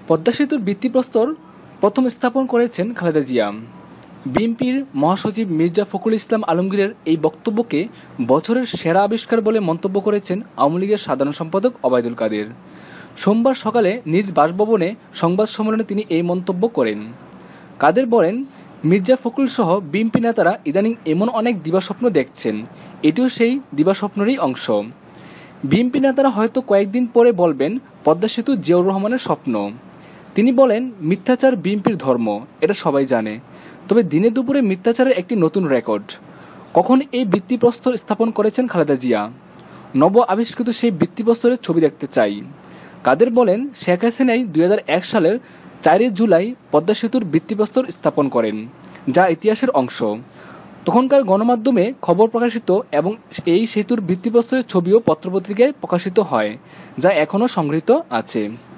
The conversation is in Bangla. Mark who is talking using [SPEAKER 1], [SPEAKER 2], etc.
[SPEAKER 1] পদ্মা সেতুর ভিত্তিপ্রস্তর প্রথম স্থাপন করেছেন খালেদা জিয়া। বিএনপির মহাসচিব মির্জা ফখরুল ইসলাম আলমগীরের এই বক্তব্যকে বছরের সেরা আবিষ্কার বলে মন্তব্য করেছেন আওয়ামী লীগের সাধারণ সম্পাদক ওবায়দুল কাদের। সোমবার সকালে নিজ বাসভবনে সংবাদ সম্মেলনে তিনি এই মন্তব্য করেন। কাদের বলেন, মির্জা ফখরুল সহ বিএনপি নেতারা ইদানিং এমন অনেক দিবাস্বপ্ন দেখছেন, এটিও সেই দিবাস্বপ্নেরই অংশ। বিএনপি নেতারা হয়তো কয়েকদিন পরে বলবেন পদ্মা সেতু জিয়াউর রহমানের স্বপ্ন। তিনি বলেন, মিথ্যাচার বিএনপির ধর্ম, এটা সবাই জানে। তবে দিনে দুপুরে মিথ্যাচারের একটি নতুন রেকর্ড। কখন এই ভিত্তিপ্রস্তর স্থাপন করেছেন খালেদা জিয়া? নব আবিষ্কৃত সেই ভিত্তিপ্রস্তরের ছবি দেখতে চাই। কাদের বলেন, শেখ হাসিনাই 2001 সালের 4 জুলাই পদ্মা সেতুর ভিত্তিপ্রস্তর স্থাপন করেন, যা ইতিহাসের অংশ। তখনকার গণমাধ্যমে খবর প্রকাশিত এবং এই সেতুর ভিত্তিপ্রস্তরের ছবিও পত্রপত্রিকায় প্রকাশিত হয়, যা এখনও সংগৃহীত আছে।